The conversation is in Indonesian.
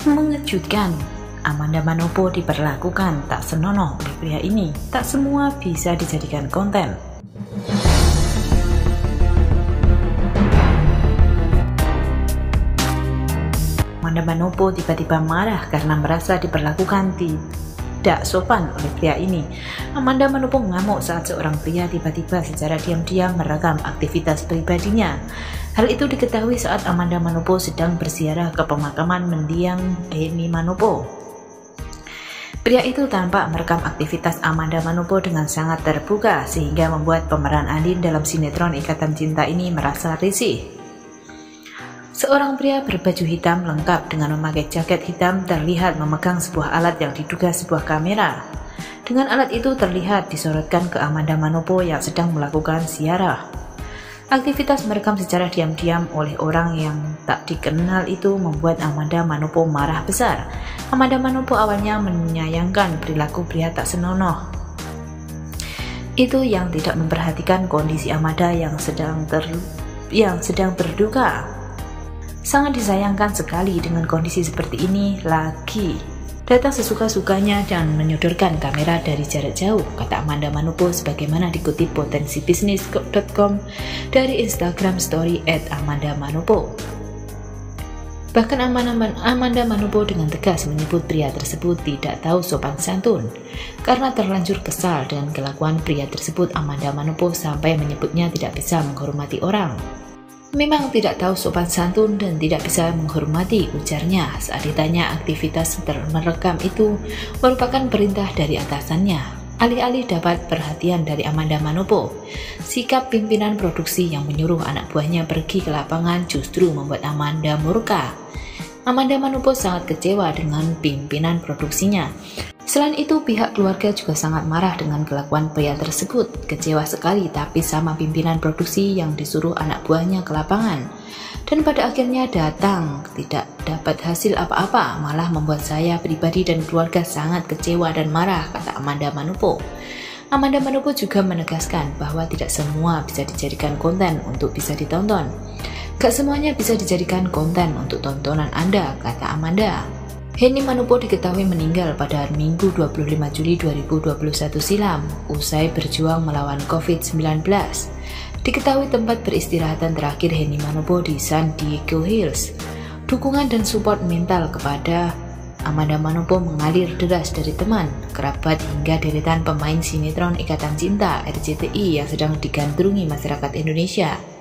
Mengejutkan, Amanda Manopo diperlakukan tak senonoh oleh pria ini. Tak semua bisa dijadikan konten. Amanda Manopo tiba-tiba marah karena merasa diperlakukan tidak sopan oleh pria ini. Amanda Manopo mengamuk saat seorang pria tiba-tiba secara diam-diam merekam aktivitas pribadinya. Hal itu diketahui saat Amanda Manopo sedang berziarah ke pemakaman mendiang Henny Manopo. Pria itu tampak merekam aktivitas Amanda Manopo dengan sangat terbuka sehingga membuat pemeran Andin dalam sinetron Ikatan Cinta ini merasa risih. Seorang pria berbaju hitam lengkap dengan memakai jaket hitam terlihat memegang sebuah alat yang diduga sebuah kamera. Dengan alat itu terlihat disorotkan ke Amanda Manopo yang sedang melakukan ziarah. Aktivitas merekam secara diam-diam oleh orang yang tak dikenal itu membuat Amanda Manopo marah besar. Amanda Manopo awalnya menyayangkan perilaku pria tak senonoh itu yang tidak memperhatikan kondisi Amanda yang sedang berduka. Sangat disayangkan sekali dengan kondisi seperti ini lagi. Datang sesuka-sukanya dan menyodorkan kamera dari jarak jauh, kata Amanda Manopo sebagaimana dikutip potensibisnis.com dari Instagram story @amandamanopo. Bahkan Amanda Manopo dengan tegas menyebut pria tersebut tidak tahu sopan santun. Karena terlanjur kesal dengan kelakuan pria tersebut, Amanda Manopo sampai menyebutnya tidak bisa menghormati orang. Memang tidak tahu sopan santun dan tidak bisa menghormati, ujarnya saat ditanya aktivitas merekam itu merupakan perintah dari atasannya. Alih-alih dapat perhatian dari Amanda Manopo, sikap pimpinan produksi yang menyuruh anak buahnya pergi ke lapangan justru membuat Amanda murka. Amanda Manopo sangat kecewa dengan pimpinan produksinya. Selain itu, pihak keluarga juga sangat marah dengan kelakuan pria tersebut. Kecewa sekali tapi sama pimpinan produksi yang disuruh anak buahnya ke lapangan. Dan pada akhirnya datang tidak dapat hasil apa-apa, malah membuat saya pribadi dan keluarga sangat kecewa dan marah, kata Amanda Manopo. Amanda Manopo juga menegaskan bahwa tidak semua bisa dijadikan konten untuk bisa ditonton. Gak semuanya bisa dijadikan konten untuk tontonan Anda, kata Amanda. Henny Manopo diketahui meninggal pada Minggu 25 Juli 2021 silam usai berjuang melawan COVID-19. Diketahui tempat peristirahatan terakhir Henny Manopo di San Diego Hills. Dukungan dan support mental kepada Amanda Manopo mengalir deras dari teman, kerabat hingga deretan pemain sinetron Ikatan Cinta (RCTI) yang sedang digandrungi masyarakat Indonesia.